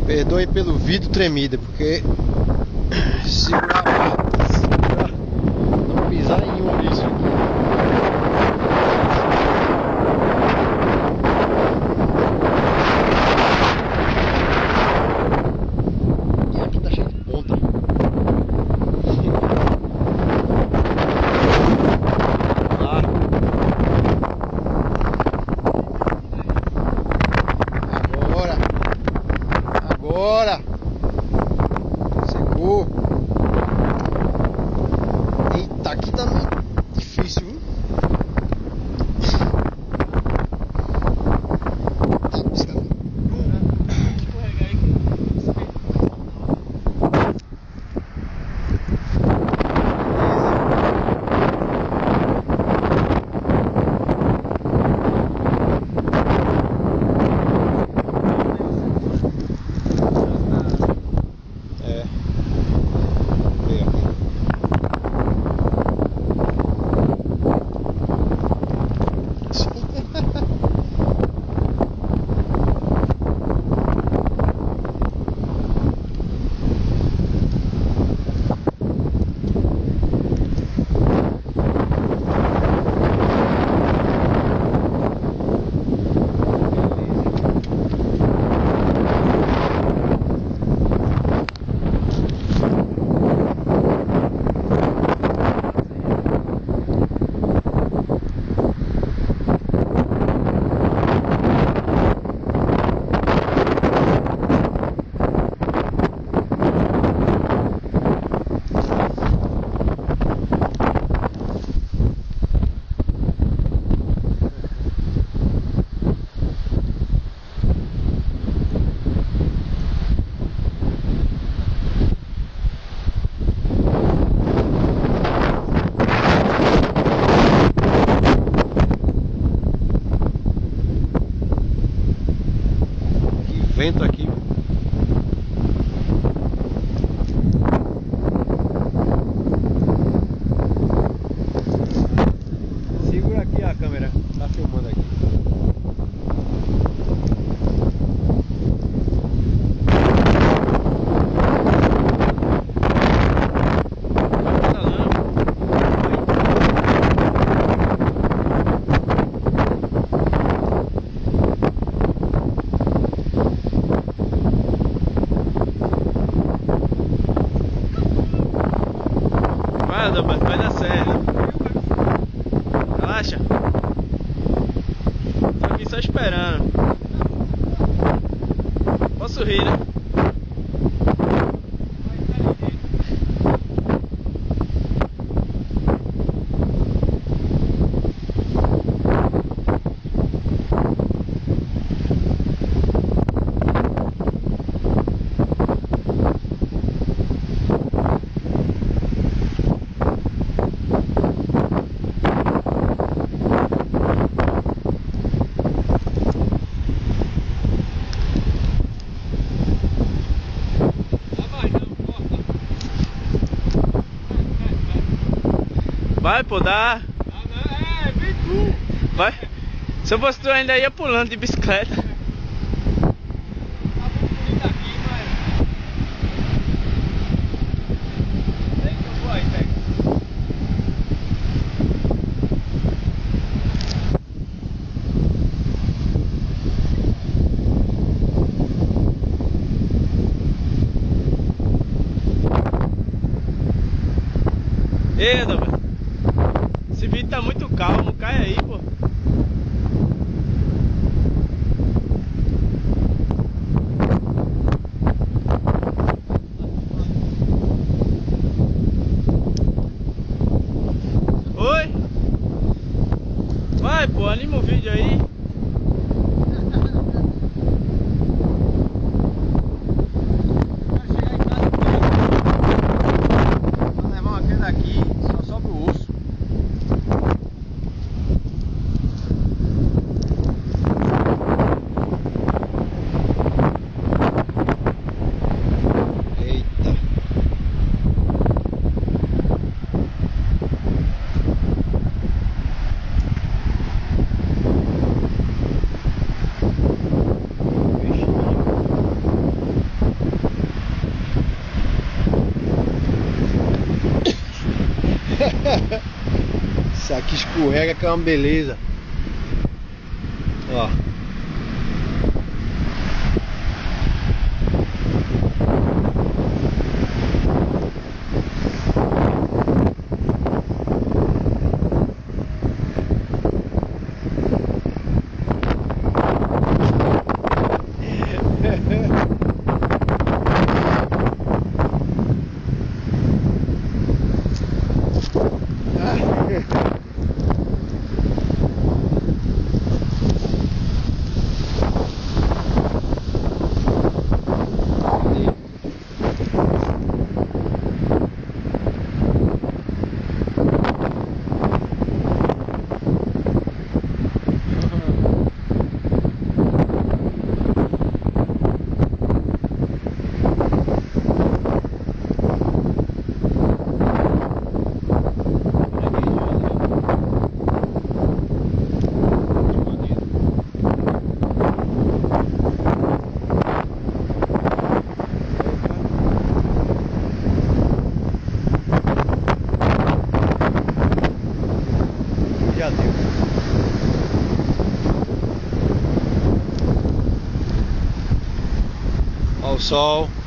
Perdoe pelo vídeo tremida, porque segurar, não pisar em um ouriço aqui. E aqui tá cheio de ponta. Ah. Agora! Secou! Eita, aqui tá meio difícil, viu? Tá piscando. Vento aqui. Segura aqui a câmera, tá filmando aqui. Vai dar certo. Relaxa. Tô aqui só esperando. Posso rir, né? Vai, pô, dá. Vem tu. Vai. Se eu fosse tu, ainda ia pulando de bicicleta. Tá muito bonito aqui, mas... Vem que eu vou aí, pega. Ei, Douglas. Esse vídeo tá muito calmo, cai aí, pô. Oi? Vai, pô, anima o vídeo aí. Vamos levar uma queda aqui, só sobe o osso. Eita. Isso aqui escorrega que é uma beleza. Ó. Já deu. Ó o sol.